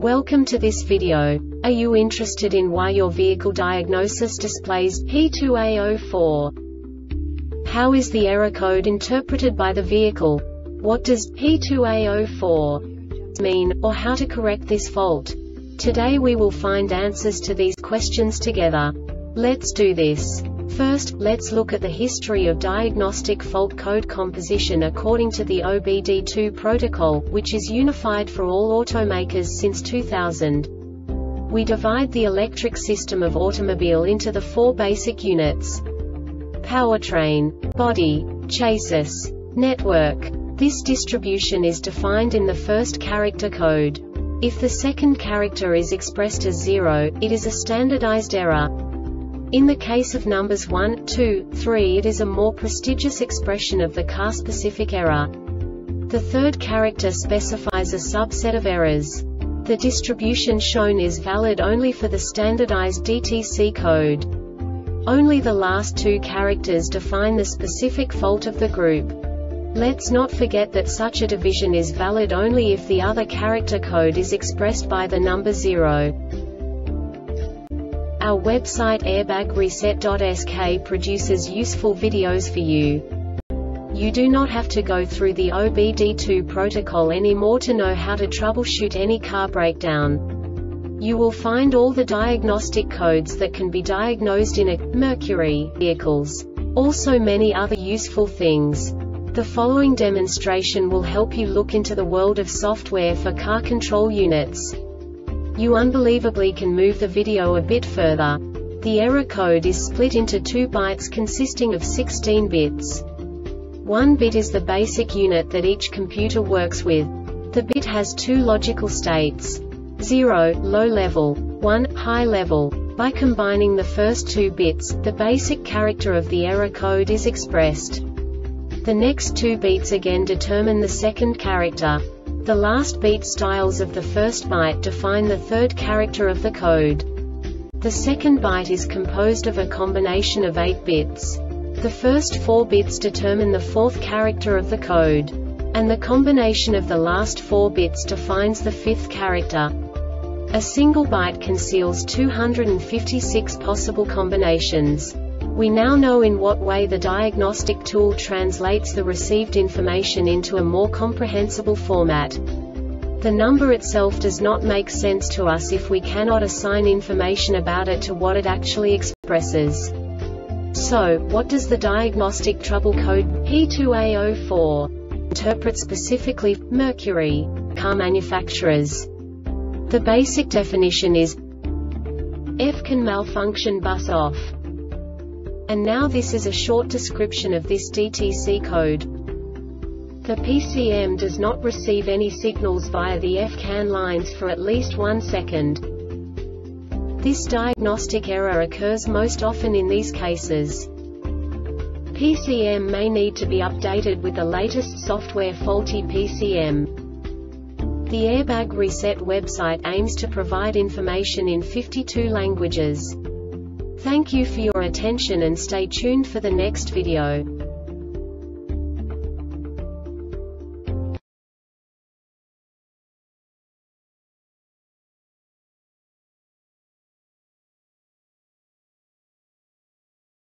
Welcome to this video. Are you interested in why your vehicle diagnosis displays P2A04? How is the error code interpreted by the vehicle? What does P2A04 mean, or how to correct this fault? Today we will find answers to these questions together. Let's do this. First, let's look at the history of diagnostic fault code composition according to the OBD2 protocol, which is unified for all automakers since 2000. We divide the electric system of automobile into the four basic units: powertrain, body, chassis, network. This distribution is defined in the first character code. If the second character is expressed as 0, it is a standardized error. In the case of numbers 1, 2, 3, it is a more prestigious expression of the car-specific error. The third character specifies a subset of errors. The distribution shown is valid only for the standardized DTC code. Only the last two characters define the specific fault of the group. Let's not forget that such a division is valid only if the other character code is expressed by the number 0. Our website airbagreset.sk produces useful videos for you. You do not have to go through the OBD2 protocol anymore to know how to troubleshoot any car breakdown. You will find all the diagnostic codes that can be diagnosed in a Mercury vehicles. Also many other useful things. The following demonstration will help you look into the world of software for car control units. You unbelievably can move the video a bit further. The error code is split into 2 bytes consisting of 16 bits. 1 bit is the basic unit that each computer works with. The bit has 2 logical states: 0, low level, 1, high level. By combining the first 2 bits, the basic character of the error code is expressed. The next 2 beats again determine the second character. The last beat styles of the first byte define the third character of the code. The second byte is composed of a combination of 8 bits. The first 4 bits determine the fourth character of the code. And the combination of the last 4 bits defines the fifth character. A single byte conceals 256 possible combinations. We now know in what way the diagnostic tool translates the received information into a more comprehensible format. The number itself does not make sense to us if we cannot assign information about it to what it actually expresses. So, what does the diagnostic trouble code P2A04 interpret specifically for Mercury car manufacturers? The basic definition is F can malfunction bus off. And now this is a short description of this DTC code. The PCM does not receive any signals via the FCAN lines for at least 1 second. This diagnostic error occurs most often in these cases. PCM may need to be updated with the latest software. Faulty PCM. The Airbag Reset website aims to provide information in 52 languages. Thank you for your attention and stay tuned for the next video.